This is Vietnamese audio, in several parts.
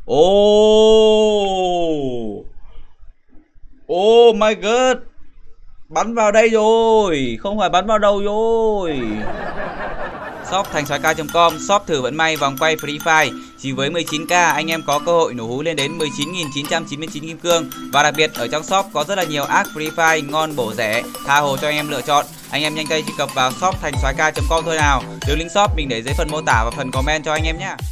Oh, oh my god. Bắn vào đây rồi, không phải bắn vào đầu rồi. Shop thanhsoaica.com, shop thử vận may vòng quay Free Fire. Chỉ với 19k anh em có cơ hội nổ hú lên đến 19.999 kim cương. Và đặc biệt ở trong shop có rất là nhiều ác Free Fire ngon bổ rẻ, tha hồ cho anh em lựa chọn. Anh em nhanh tay truy cập vào shop thanhsoaica.com thôi nào. Đường link shop mình để dưới phần mô tả và phần comment cho anh em nhé.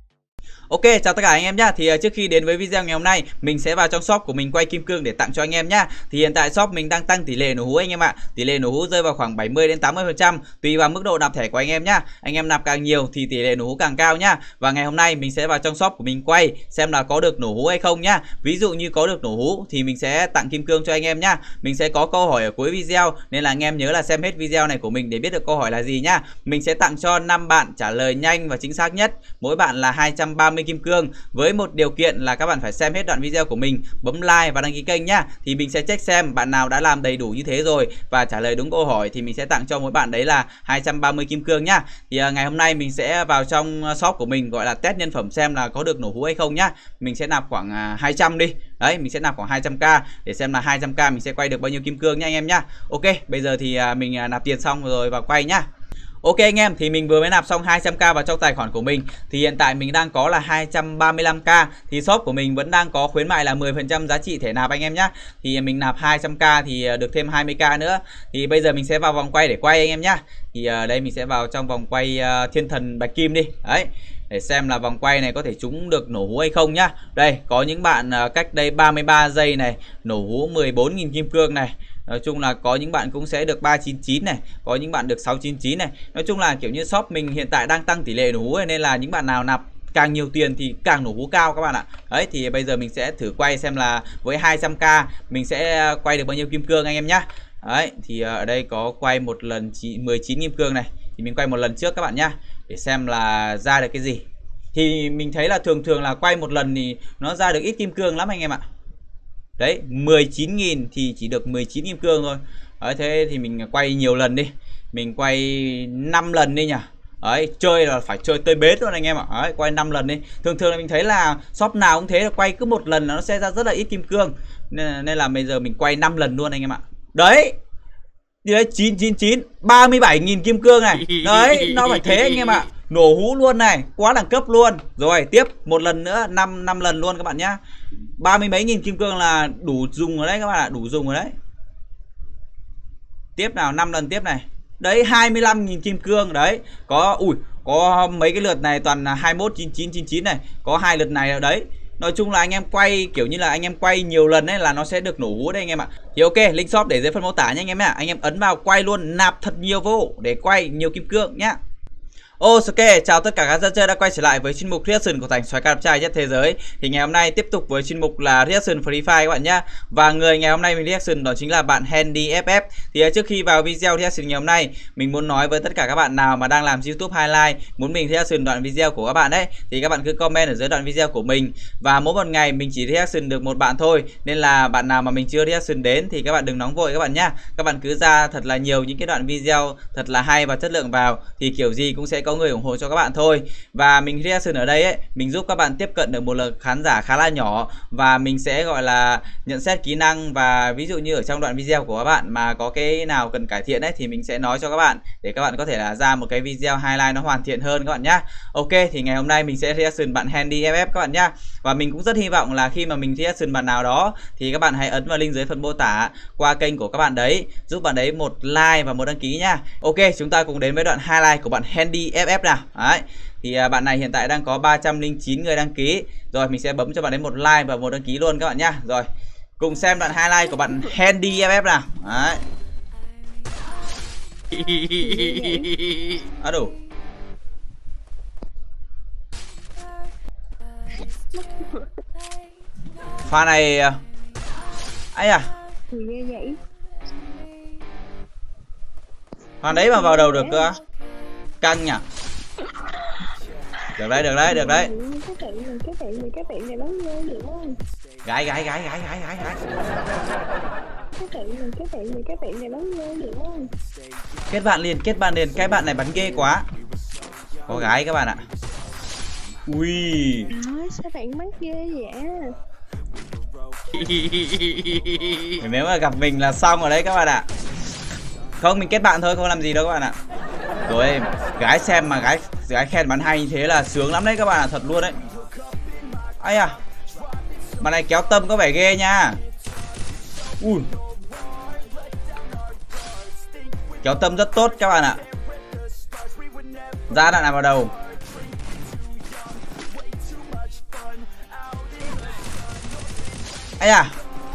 Ok, chào tất cả anh em nhá. Thì trước khi đến với video ngày hôm nay, mình sẽ vào trong shop của mình quay kim cương để tặng cho anh em nhá. Thì hiện tại shop mình đang tăng tỷ lệ nổ hú anh em ạ. Tỷ lệ nổ hú rơi vào khoảng 70 đến 80% tùy vào mức độ nạp thẻ của anh em nhá. Anh em nạp càng nhiều thì tỷ lệ nổ hú càng cao nhá. Và ngày hôm nay mình sẽ vào trong shop của mình quay xem là có được nổ hú hay không nhá. Ví dụ như có được nổ hú thì mình sẽ tặng kim cương cho anh em nhá. Mình sẽ có câu hỏi ở cuối video nên là anh em nhớ là xem hết video này của mình để biết được câu hỏi là gì nhá. Mình sẽ tặng cho 5 bạn trả lời nhanh và chính xác nhất, mỗi bạn là 230 kim cương, với một điều kiện là các bạn phải xem hết đoạn video của mình, bấm like và đăng ký kênh nhá. Thì mình sẽ check xem bạn nào đã làm đầy đủ như thế rồi và trả lời đúng câu hỏi thì mình sẽ tặng cho mỗi bạn đấy là 230 kim cương nhá. Thì ngày hôm nay mình sẽ vào trong shop của mình gọi là test nhân phẩm xem là có được nổ hú hay không nhá. Mình sẽ nạp khoảng 200 đi. Đấy, mình sẽ nạp khoảng 200k để xem là 200k mình sẽ quay được bao nhiêu kim cương nhá anh em nhá. Ok, bây giờ thì mình nạp tiền xong rồi vào quay nhá. Ok anh em, thì mình vừa mới nạp xong 200k vào trong tài khoản của mình. Thì hiện tại mình đang có là 235k. Thì shop của mình vẫn đang có khuyến mại là 10% giá trị thẻ nạp anh em nhá. Thì mình nạp 200k thì được thêm 20k nữa. Thì bây giờ mình sẽ vào vòng quay để quay anh em nhá. Thì đây mình sẽ vào trong vòng quay thiên thần bạch kim đi. Đấy, để xem là vòng quay này có thể trúng được nổ hú hay không nhá. Đây, có những bạn cách đây 33 giây này nổ hú 14.000 kim cương này. Nói chung là có những bạn cũng sẽ được 399 này, có những bạn được 699 này. Nói chung là kiểu như shop mình hiện tại đang tăng tỷ lệ nổ hú này, nên là những bạn nào nạp càng nhiều tiền thì càng nổ hú cao các bạn ạ. Đấy, thì bây giờ mình sẽ thử quay xem là với 200k mình sẽ quay được bao nhiêu kim cương anh em nhá. Đấy, thì ở đây có quay một lần 19 kim cương này. Thì mình quay một lần trước các bạn nhá, để xem là ra được cái gì. Thì mình thấy là thường là quay một lần thì nó ra được ít kim cương lắm anh em ạ. Đấy, 19.000 thì chỉ được 19 kim cương thôi. Đấy, thế thì mình quay nhiều lần đi. Mình quay 5 lần đi nhỉ. Đấy, chơi là phải chơi tới bến luôn anh em ạ. Đấy, quay 5 lần đi. Thường là mình thấy là shop nào cũng thế, là quay cứ một lần là nó sẽ ra rất là ít kim cương. Nên là bây giờ mình quay 5 lần luôn anh em ạ. Đấy. Đấy, 999, 37.000 kim cương này. Đấy, nó phải thế anh em ạ. Nổ hú luôn này, quá đẳng cấp luôn. Rồi, tiếp một lần nữa, 5 lần luôn các bạn nhá. 30 mấy nghìn kim cương là đủ dùng rồi đấy các bạn ạ, đủ dùng rồi đấy. Tiếp nào, 5 lần tiếp này. Đấy, 25.000 kim cương đấy. Có mấy cái lượt này toàn là 21 99 99 này, có 2 lượt này đấy. Nói chung là anh em quay kiểu như là anh em quay nhiều lần ấy là nó sẽ được nổ hú đấy anh em ạ. Thì ok, link shop để dưới phần mô tả nha anh em ạ. Anh em ấn vào quay luôn, nạp thật nhiều vô để quay nhiều kim cương nhá. Ok, chào tất cả các dân chơi đã quay trở lại với chuyên mục reaction của Thanhsoaica đẹp trai nhất thế giới. Thì ngày hôm nay tiếp tục với chuyên mục là reaction Free Fire các bạn nhá. Và người ngày hôm nay mình reaction đó chính là bạn Handy FF. Thì trước khi vào video reaction ngày hôm nay, mình muốn nói với tất cả các bạn nào mà đang làm YouTube highlight muốn mình reaction đoạn video của các bạn ấy, thì các bạn cứ comment ở dưới đoạn video của mình. Và mỗi một ngày mình chỉ reaction được một bạn thôi, nên là bạn nào mà mình chưa reaction đến thì các bạn đừng nóng vội các bạn nhá. Các bạn cứ ra thật là nhiều những cái đoạn video thật là hay và chất lượng vào, thì kiểu gì cũng sẽ có người ủng hộ cho các bạn thôi. Và mình reaction ở đây ấy, mình giúp các bạn tiếp cận được một lượng khán giả khá là nhỏ, và mình sẽ gọi là nhận xét kỹ năng. Và ví dụ như ở trong đoạn video của các bạn mà có cái nào cần cải thiện ấy thì mình sẽ nói cho các bạn, để các bạn có thể là ra một cái video highlight nó hoàn thiện hơn các bạn nhá. Ok, thì ngày hôm nay mình sẽ reaction bạn Handy FF các bạn nhá. Và mình cũng rất hy vọng là khi mà mình reaction bạn nào đó thì các bạn hãy ấn vào link dưới phần mô tả qua kênh của các bạn đấy, giúp bạn đấy một like và một đăng ký nhá. Ok, chúng ta cùng đến với đoạn highlight của bạn Handy FF nào. Đấy, thì bạn này hiện tại đang có 309 người đăng ký. Rồi mình sẽ bấm cho bạn ấy một like và một đăng ký luôn các bạn nhá. Rồi, cùng xem đoạn highlight của bạn Handy FF nào. Đấy. Đủ. Pha này ấy à? Pha đấy mà vào đầu được cơ. Căng nhỉ. Được đấy, được đấy, được đấy. Gái. Kết bạn liền, cái bạn này bắn ghê quá. Có gái các bạn ạ. Ui. Sao bạn mắc ghê vậy? Nếu mà gặp mình là xong rồi đấy các bạn ạ. Không, mình kết bạn thôi, không làm gì đâu các bạn ạ. Rồi gái xem mà gái khen bắn hay như thế là sướng lắm đấy các bạn ạ, thật luôn đấy. Ai à, bạn này kéo tâm có vẻ ghê nha. Ui, kéo tâm rất tốt các bạn ạ. Ra đạn nào vào đầu. Ai à,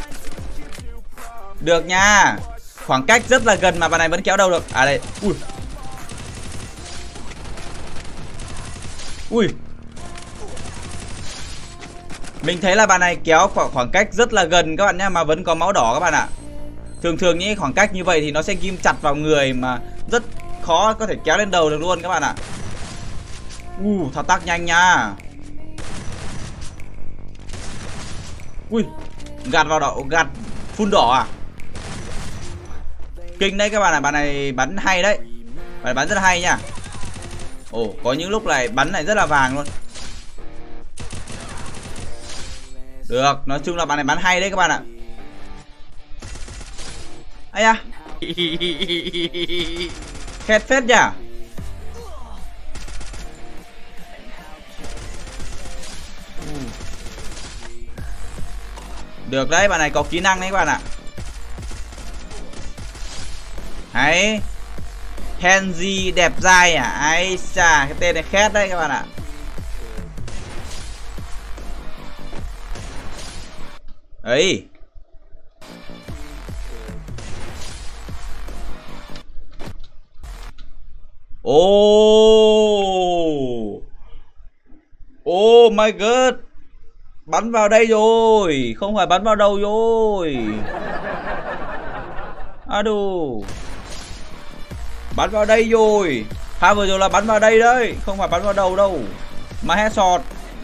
được nha. Khoảng cách rất là gần mà bạn này vẫn kéo đầu được. À đây. Ui. Ui. Mình thấy là bạn này kéo khoảng cách rất là gần các bạn nhé, mà vẫn có máu đỏ các bạn ạ. Thường thường những khoảng cách như vậy thì nó sẽ ghim chặt vào người mà rất khó có thể kéo lên đầu được luôn các bạn ạ. Thao tác nhanh nha. Ui, gạt vào đỏ, gạt phun đỏ à. Kinh đấy các bạn ạ, bạn này bắn hay đấy. Bạn này bắn rất là hay nha. Ồ, có những lúc này bắn này rất là vàng luôn. Được, nói chung là bạn này bắn hay đấy các bạn ạ. Ây da. Khét phết nhỉ. Được đấy, bạn này có kỹ năng đấy các bạn ạ. Hay. Henry đẹp dai à? Ai xa, cái tên này khét đấy các bạn ạ. Ấy. Oh my god. Bắn vào đây rồi, không phải bắn vào đầu rồi. Adu. Bắn vào đây rồi. Pha vừa rồi là bắn vào đây đấy, không phải bắn vào đầu đâu. Mà headshot.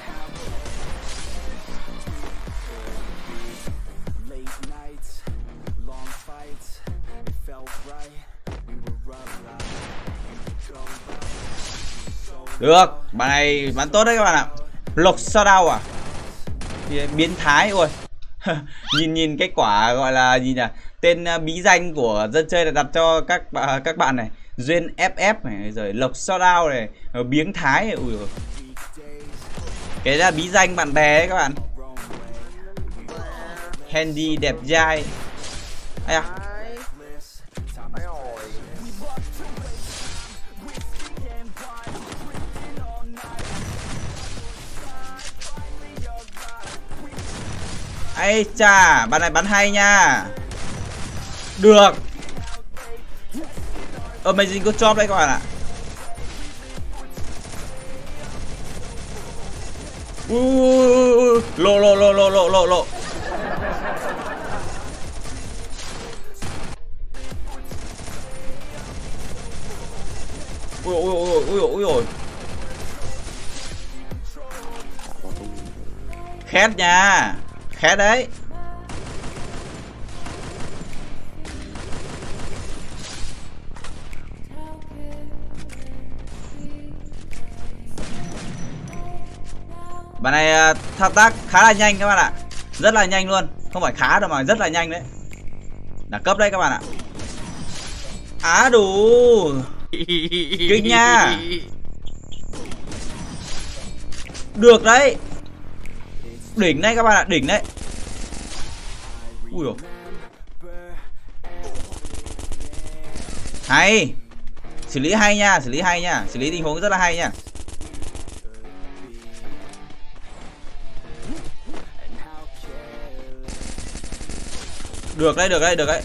Được, bạn này bắn tốt đấy các bạn ạ. Lộc sao đau à? Biến thái ôi. nhìn cái quả gọi là gì nhỉ? Tên bí danh của dân chơi là đặt cho các bạn này. Duyên FF này, rồi Lộc sao đau này, biến thái. Ui giời. Cái là bí danh bạn bè đấy các bạn. Handy đẹp dai. Ai à? Ây chà, bạn này bắn hay nha. Được. Amazing good job đấy các bạn ạ. Lộ. Ui ôi. Khét nha. Khét đấy. Bạn này thao tác khá là nhanh các bạn ạ. Rất là nhanh luôn. Không phải khá đâu mà rất là nhanh đấy. Đẳng cấp đấy các bạn ạ. Á đủ. Kinh nha. Được đấy. Đỉnh đấy các bạn ạ, đỉnh đấy. Ui dồi. Hay. Xử lý hay nha, xử lý tình huống rất là hay nha. Được đấy.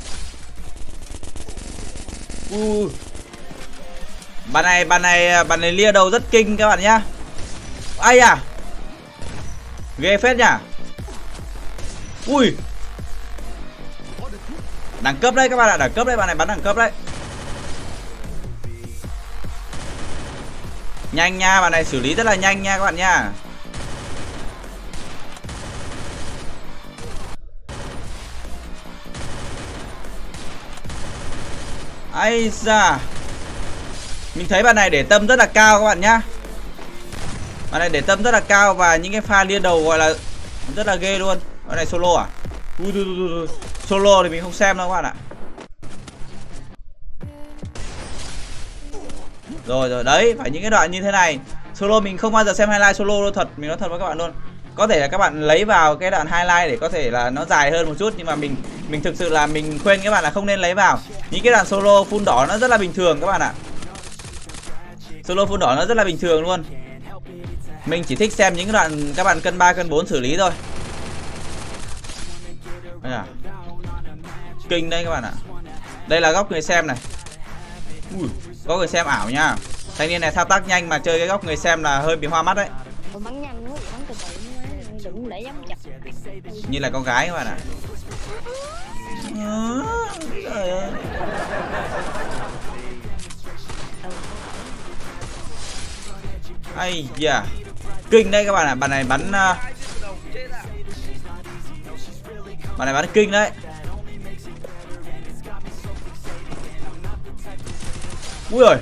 Bạn này lia đầu rất kinh các bạn nhá. Ai à. Ghê phết nhỉ. Ui. Đẳng cấp đấy các bạn ạ, đẳng cấp đấy, bạn này bắn đẳng cấp đấy. Nhanh nha, bạn này xử lý rất là nhanh nha các bạn nha. Ai da. Mình thấy bạn này để tâm rất là cao các bạn nhá. Bạn này để tâm rất là cao và những cái pha lia đầu gọi là rất là ghê luôn. Bạn này solo à? Solo thì mình không xem đâu các bạn ạ. Rồi đấy, phải những cái đoạn như thế này. Solo mình không bao giờ xem highlight solo đâu, thật, mình nói thật với các bạn luôn. Có thể là các bạn lấy vào cái đoạn highlight để có thể là nó dài hơn một chút, nhưng mà mình thực sự là mình khuyên các bạn là không nên lấy vào. Những cái đoạn solo full đỏ nó rất là bình thường các bạn ạ. Solo full đỏ nó rất là bình thường luôn. Mình chỉ thích xem những cái đoạn các bạn cân 3 cân 4 xử lý thôi. Kinh đây các bạn ạ. Đây là góc người xem này. Góc người xem ảo nha. Thanh niên này thao tác nhanh mà chơi cái góc người xem là hơi bị hoa mắt đấy. Bắn nhanh quá, bắn từ từ, đừng để dám chặt. Như là con gái các bạn ạ. Trời ơi. Ây da. Kinh đây các bạn ạ. Bạn này bắn kinh đấy. Ui ơi.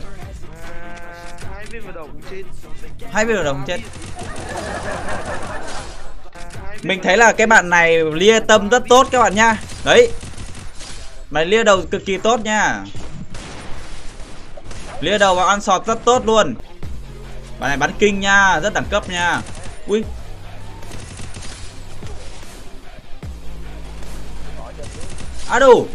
Hai viên vào đầu cũng chết. Mình thấy là cái bạn này lia tâm rất tốt các bạn nha. Đấy. Mày lia đầu cực kỳ tốt nha. Lia đầu và ăn sọt rất tốt luôn. Bạn này bắn kinh nha, rất đẳng cấp nha. Ui. À đủ.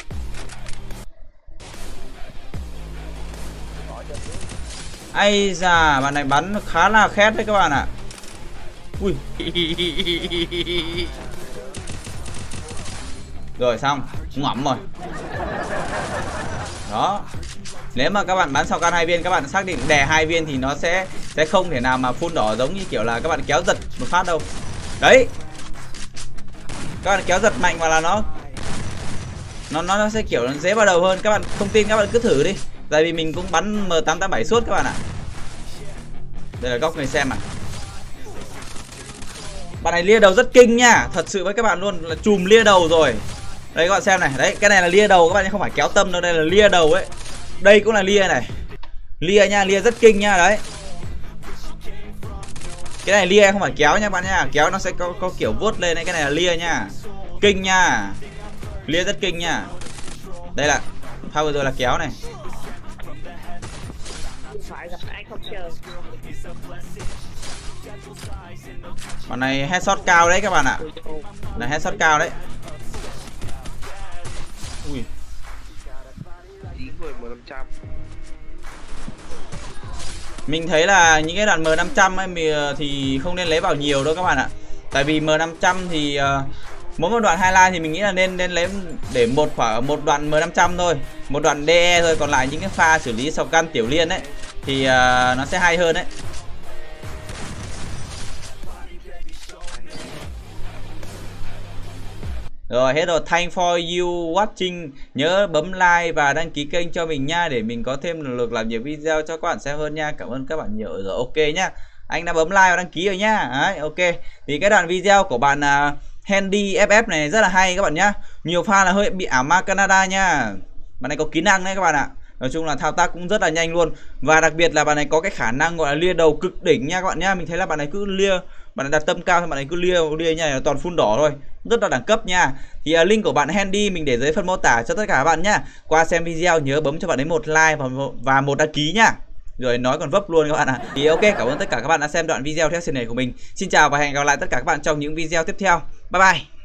Ây da, bạn này bắn khá là khét đấy các bạn ạ. Ui. Rồi xong, ngỏm rồi. Đó. Nếu mà các bạn bắn sau can 2 viên, các bạn xác định đè 2 viên thì nó sẽ không thể nào mà full đỏ giống như kiểu là các bạn kéo giật một phát đâu. Đấy. Các bạn kéo giật mạnh vào là nó sẽ kiểu nó dễ vào đầu hơn. Các bạn không tin các bạn cứ thử đi. Tại vì mình cũng bắn M887 suốt các bạn ạ. Đây là góc người xem à. Bạn này lia đầu rất kinh nha. Thật sự với các bạn luôn là chùm lia đầu rồi. Đây các bạn xem này. Đấy, cái này là lia đầu các bạn, không phải kéo tâm đâu. Đây là lia đầu ấy. Đây cũng là lia này. Lia nha, lia rất kinh nha. Đấy. Cái này lia không phải kéo nha các bạn nha. Kéo nó sẽ có kiểu vuốt lên đấy. Cái này là lia nha. Kinh nha. Lia rất kinh nha. Đây là pha vừa rồi là kéo này. Phải gặp ai không chờ. Con này headshot cao đấy các bạn ạ. Là headshot cao đấy. Ui. Mình thấy là những cái đoạn M500 ấy thì không nên lấy vào nhiều đâu các bạn ạ. Tại vì M500 thì mỗi một đoạn highlight thì mình nghĩ là nên lấy để một đoạn M500 thôi, một đoạn DE thôi, còn lại những cái pha xử lý sọc căn tiểu liên ấy thì nó sẽ hay hơn đấy. Rồi hết rồi, thank for you watching. Nhớ bấm like và đăng ký kênh cho mình nha, để mình có thêm động lực làm nhiều video cho các bạn xem hơn nha. Cảm ơn các bạn nhiều rồi. Ok nhá. Anh đã bấm like và đăng ký rồi nhá. Đấy, ok. Thì cái đoạn video của bạn Handy FF này rất là hay các bạn nhá. Nhiều pha là hơi bị ảo ma Canada nha. Bạn này có kỹ năng đấy các bạn ạ. Nói chung là thao tác cũng rất là nhanh luôn. Và đặc biệt là bạn này có cái khả năng gọi là lia đầu cực đỉnh nha các bạn nhá. Mình thấy là bạn này cứ lia, bạn này đặt tâm cao thì bạn này cứ lia nha, toàn full đỏ thôi. Rất là đẳng cấp nha. Thì link của bạn Handy mình để dưới phần mô tả cho tất cả các bạn nhá. Qua xem video nhớ bấm cho bạn ấy một like và một đăng ký nhá. Rồi nói còn vấp luôn các bạn ạ. Thì ok, cảm ơn tất cả các bạn đã xem đoạn video theo series này của mình. Xin chào và hẹn gặp lại tất cả các bạn trong những video tiếp theo. Bye bye.